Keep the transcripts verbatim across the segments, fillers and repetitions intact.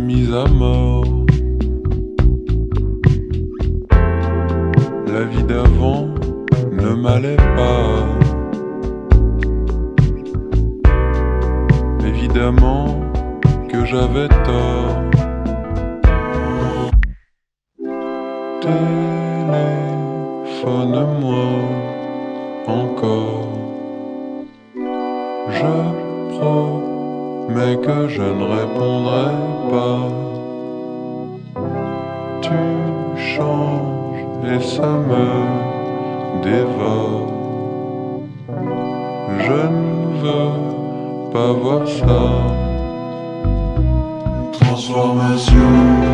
mise à mort. La vie d'avant ne m'allait pas. Évidemment que j'avais tort. Téléphone-moi encore. Je promets que je ne répondrai pas. Tu changes et ça me dévore. Je ne veux pas voir ça. Transformation.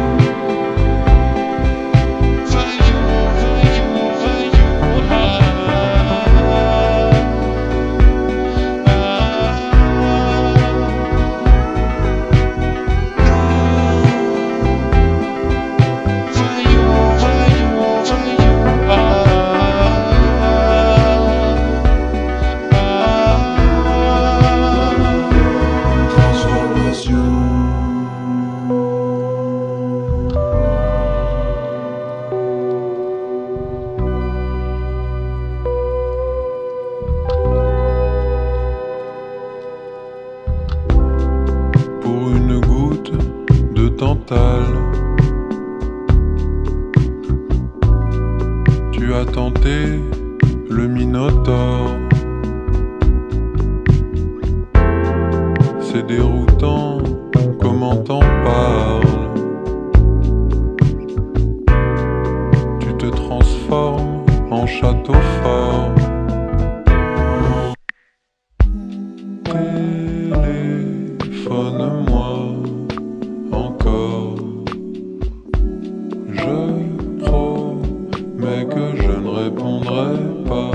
Tu as tenté le Minotaure. C'est déroutant, comment t'en parles. Tu te transformes en château fort. Téléphone-moi encore. Je promets que je ne répondrai pas.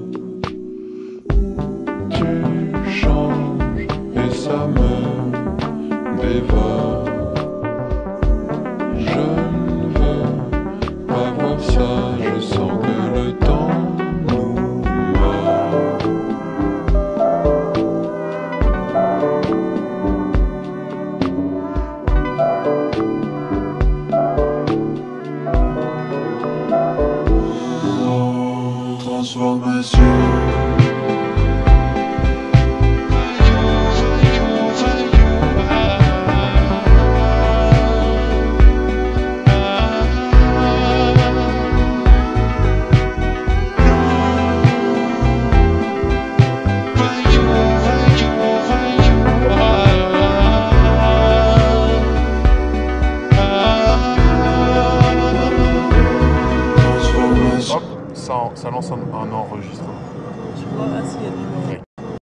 Tu changes et ça me dévore. Je ne veux pas voir ça, je sens que le temps nous mord. Transformation. Ça, ça lance un, un enregistrement. Tu vois, ah, s'il y a du...